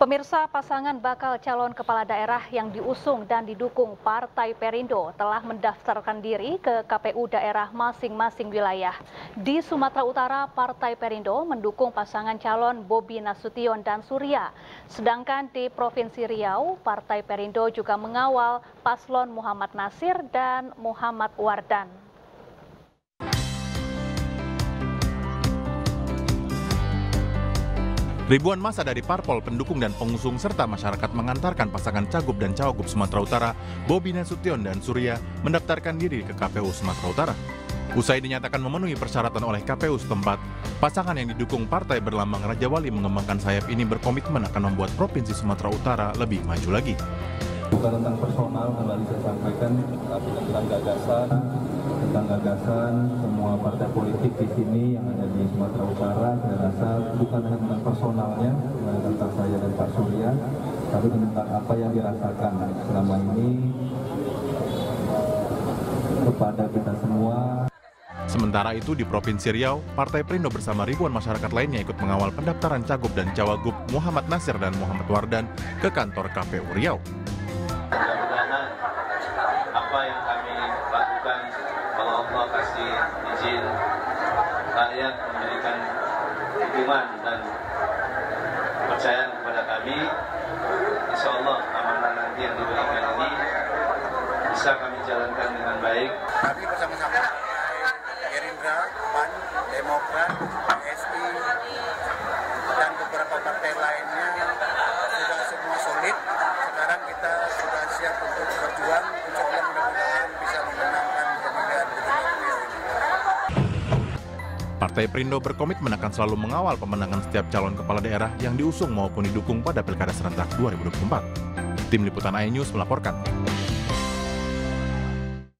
Pemirsa, pasangan bakal calon kepala daerah yang diusung dan didukung Partai Perindo telah mendaftarkan diri ke KPU daerah masing-masing wilayah. Di Sumatera Utara, Partai Perindo mendukung pasangan calon Bobi Nasution dan Surya. Sedangkan di Provinsi Riau, Partai Perindo juga mengawal paslon Muhammad Nasir dan Muhammad Wardan. Ribuan massa dari parpol, pendukung dan pengusung serta masyarakat mengantarkan pasangan Cagup dan Cawagup Sumatera Utara, Bobi Nasution dan Surya, mendaftarkan diri ke KPU Sumatera Utara. Usai dinyatakan memenuhi persyaratan oleh KPU setempat, pasangan yang didukung partai berlambang Raja Wali mengembangkan sayap ini berkomitmen akan membuat Provinsi Sumatera Utara lebih maju lagi. Bukan tentang personal, kembali saya sampaikan, tapi tentang gagasan semua partai politik di sini yang ada di Sumatera Utara. Saya rasa bukan hanya tentang personalnya, tentang saya dan Pak Surya, tapi tentang apa yang dirasakan selama ini kepada kita semua. Sementara itu di Provinsi Riau, Partai Perindo bersama ribuan masyarakat lainnya ikut mengawal pendaftaran Cagup dan Cawagup Muhammad Nasir dan Muhammad Wardan ke kantor KPU Riau. Mudah-mudahan apa yang kami lakukan, kalau Allah kasih izin, rakyat memberikan dukungan dan kepercayaan kepada kami, insya Allah amanah nanti yang diberikan ini bisa kami jalankan dengan baik. Kami bersama-sama Gerindra, PAN, Demokrat, PSI, dan beberapa partai lainnya sudah semua solid. Sekarang kita sudah siap untuk berjuang, insya Allah mudah-mudahan bisa memenangkan pemilihan Gubernur Riau ini. Partai Perindo berkomitmen akan selalu mengawal pemenangan setiap calon kepala daerah yang diusung maupun didukung pada Pilkada serentak 2024. Tim Liputan iNews melaporkan.